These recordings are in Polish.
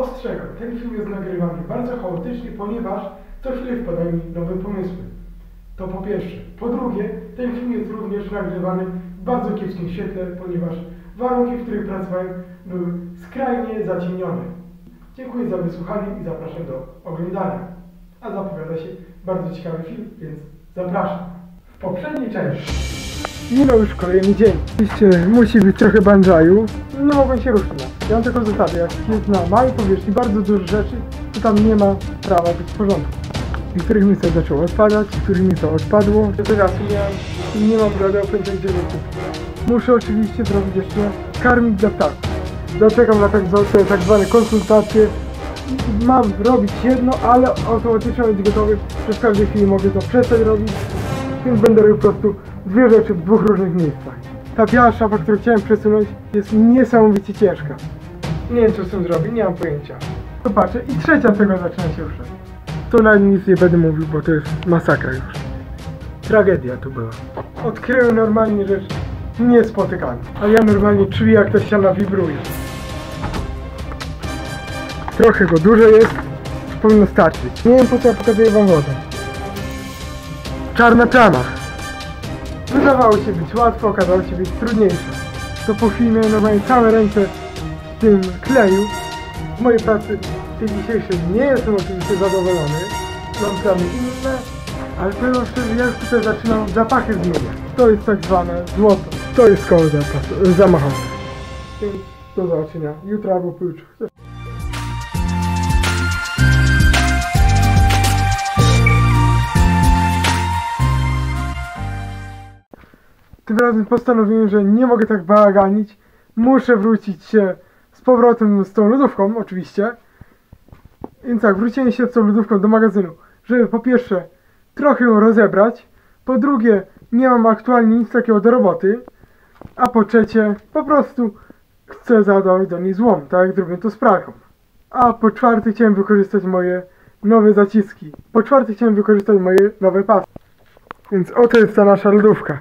Ostrzegam, ten film jest nagrywany bardzo chaotycznie, ponieważ co chwilę wpadają mi nowe pomysły. To po pierwsze. Po drugie, ten film jest również nagrywany w bardzo kiepskim świetle, ponieważ warunki, w których pracowałem, były skrajnie zaciemnione. Dziękuję za wysłuchanie i zapraszam do oglądania. A zapowiada się bardzo ciekawy film, więc zapraszam. W poprzedniej części minął już kolejny dzień. Oczywiście musi być trochę banджaju. Nie mogą się ruszyć. Ja mam tylko zasady, jak jest na małej powierzchni bardzo dużo rzeczy, to tam nie ma prawa być w porządku. W niektórych miejscach zaczęło odpadać, w których miejscach odpadło. Teraz nie mam rady opętać dzielnicy. Muszę oczywiście zrobić jeszcze karmik dla ptaków. Doczekam na tak zwane konsultacje. Mam robić jedno, ale automatycznie być gotowy, że w każdej chwili mogę to przestać robić. Więc będę robił po prostu dwie rzeczy w dwóch różnych miejscach. Ta biała szafa, którą chciałem przesunąć, jest niesamowicie ciężka. Nie wiem, co z tym zrobić, nie mam pojęcia. To patrzę i trzecia tego zaczyna się ruszać. To nawet nic nie będę mówił, bo to jest masakra już. Tragedia to była. Odkryłem normalnie rzecz niespotykane. A ja normalnie czuję, jak ta ściana wibruje. Trochę go dużo jest, powinno starczyć. Nie wiem, po co ja pokazuję wam wodę. Czarna plama. Wydawało się być łatwo, okazało się być trudniejsze. To po filmie normalnie całe ręce w tym kleju. Z mojej pracy tej dzisiejszej nie jestem oczywiście zadowolony. Mam plany inne, ale powiem szczerze, ja już tutaj zaczynam zapachy zmieniać. To jest tak zwane złoto. To jest koło zamachowe. Więc do zobaczenia jutro albo pojutrze. Tym razem postanowiłem, że nie mogę tak bałaganić. Muszę wrócić się z powrotem z tą lodówką, oczywiście. Więc tak, wróciłem się z tą lodówką do magazynu, żeby po pierwsze trochę ją rozebrać, po drugie nie mam aktualnie nic takiego do roboty, a po trzecie po prostu chcę zadać do niej złom, tak jak zrobię to z pralką. A po czwarte chciałem wykorzystać moje nowe zaciski. Po czwarte chciałem wykorzystać moje nowe pasy. Więc oto jest ta nasza lodówka.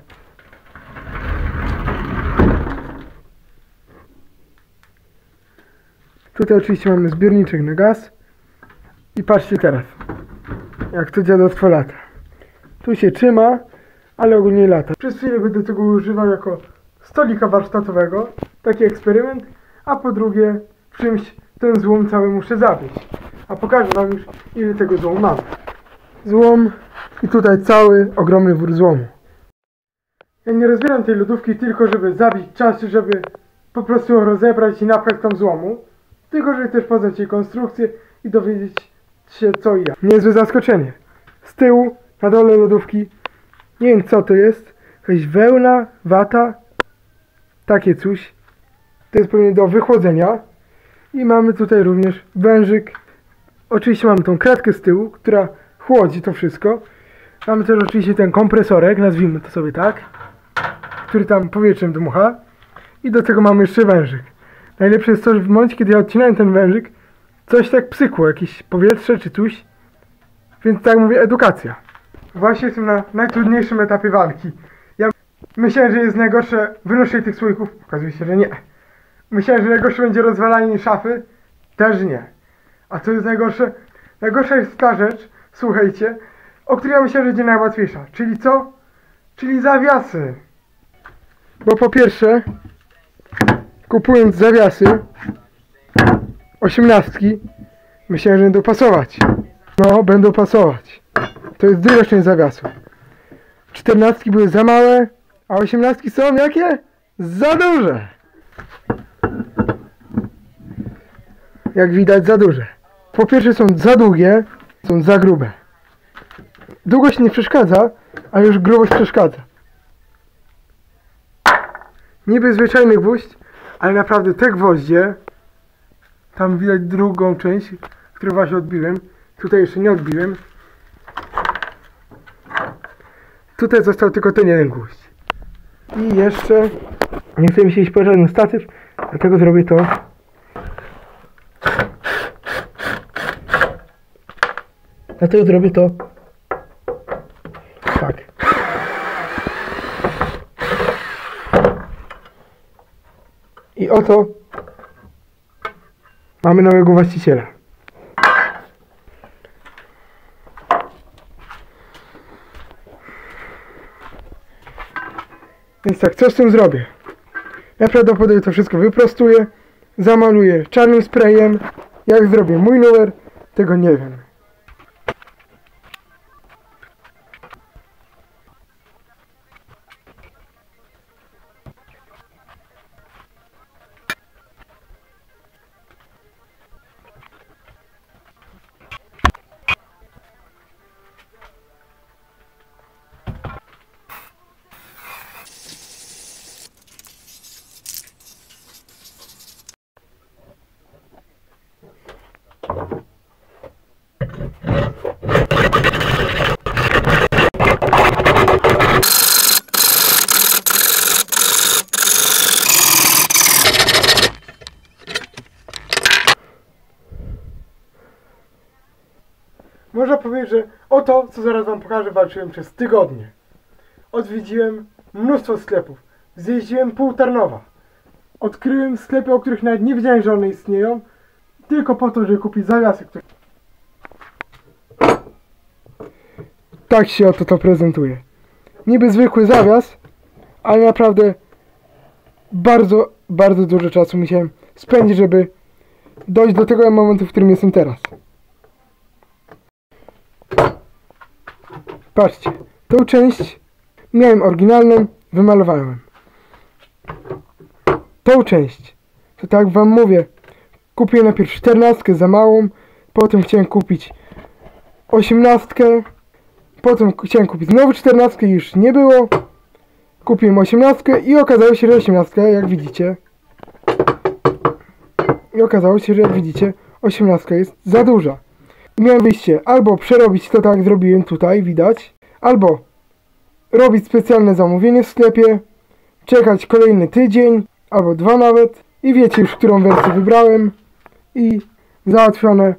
Tutaj oczywiście mamy zbiorniczek na gaz. I patrzcie teraz, jak to dziadostwo lata. Tu się trzyma, ale ogólnie lata. Przez chwilę będę tego używał jako stolika warsztatowego, taki eksperyment, a po drugie w czymś ten złom cały muszę zabić. A pokażę wam już, ile tego złomu mam. Złom i tutaj cały ogromny wór złomu. Ja nie rozbieram tej lodówki tylko, żeby zabić czas, żeby po prostu ją rozebrać i napchać tam złomu, tylko żeby też poznać jej konstrukcję i dowiedzieć się co i jak. Niezłe zaskoczenie. Z tyłu, na dole lodówki, nie wiem co to jest, jakaś wełna, wata, takie coś. To jest pewnie do wychłodzenia. I mamy tutaj również wężyk. Oczywiście mamy tą kratkę z tyłu, która chłodzi to wszystko. Mamy też oczywiście ten kompresorek, nazwijmy to sobie tak, który tam powietrzem dmucha. I do tego mamy jeszcze wężyk. Najlepsze jest to, że w momencie, kiedy ja odcinałem ten wężyk, coś tak psykło, jakieś powietrze czy coś. Więc tak mówię, edukacja. Właśnie jestem na najtrudniejszym etapie walki. Ja myślałem, że jest najgorsze wynoszenie tych słoików. Okazuje się, że nie. Myślałem, że najgorsze będzie rozwalanie szafy. Też nie. A co jest najgorsze? Najgorsza jest ta rzecz, słuchajcie, o której ja myślałem, że będzie najłatwiejsza. Czyli co? Czyli zawiasy. Bo po pierwsze, kupując zawiasy 18, myślałem, że będą pasować. No, będą pasować. To jest duża część zawiasu. 14 były za małe, a 18 są jakie? Za duże. Jak widać, za duże. Po pierwsze są za długie, są za grube. Długość nie przeszkadza, a już grubość przeszkadza. Niby zwyczajny gwóźdź, ale naprawdę te gwoździe, tam widać drugą część, którą właśnie odbiłem. Tutaj jeszcze nie odbiłem. Tutaj został tylko ten jeden gwóźdź. I jeszcze nie chcę mi się iść po żaden statyw, dlatego zrobię to. Tak. I oto Mamy nowego właściciela. Więc tak, co z tym zrobię? Ja prawdopodobnie to wszystko wyprostuję, zamaluję czarnym sprayem. Jak zrobię mój numer, tego nie wiem. Można powiedzieć, że o to, co zaraz wam pokażę, walczyłem przez tygodnie. Odwiedziłem mnóstwo sklepów. Zjeździłem pół Tarnowa. Odkryłem sklepy, o których nawet nie wiedziałem, że one istnieją. Tylko po to, żeby kupić zawiasy, które... Tak się oto to prezentuje. Niby zwykły zawias, ale naprawdę bardzo, bardzo dużo czasu musiałem spędzić, żeby dojść do tego momentu, w którym jestem teraz. Patrzcie, tą część miałem oryginalną, wymalowałem. Tą część, to tak jak wam mówię, kupiłem najpierw 14 za małą, potem chciałem kupić 18, potem chciałem kupić znowu 14, już nie było. Kupiłem 18 i okazało się, że 18, jak widzicie, 18 jest za duża. Miałem wyjście albo przerobić to tak jak zrobiłem tutaj, widać, albo robić specjalne zamówienie w sklepie, czekać kolejny tydzień, albo 2 nawet i wiecie już, którą wersję wybrałem i załatwione.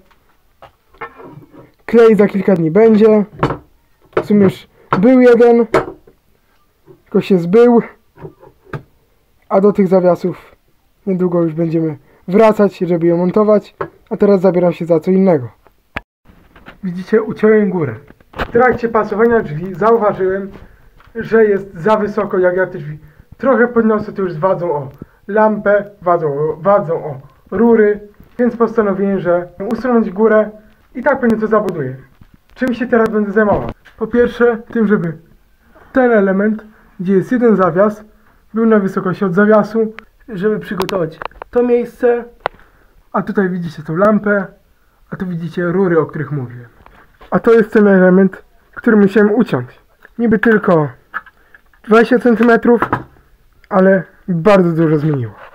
Klej za kilka dni będzie. W sumie już był jeden, tylko się zbył, a do tych zawiasów niedługo już będziemy wracać, żeby je montować, a teraz zabieram się za co innego. Widzicie, uciąłem górę. W trakcie pasowania drzwi zauważyłem, że jest za wysoko, jak ja te drzwi trochę podniosę, to już zwadzą o lampę, wadzą o rury, więc postanowiłem, że usunąć górę i tak pewnie to zabuduję. Czym się teraz będę zajmował? Po pierwsze, tym, żeby ten element, gdzie jest jeden zawias, był na wysokości od zawiasu, żeby przygotować to miejsce, a tutaj widzicie tą lampę, a tu widzicie rury, o których mówiłem. A to jest ten element, który musiałem uciąć. Niby tylko 20 cm, ale bardzo dużo zmieniło.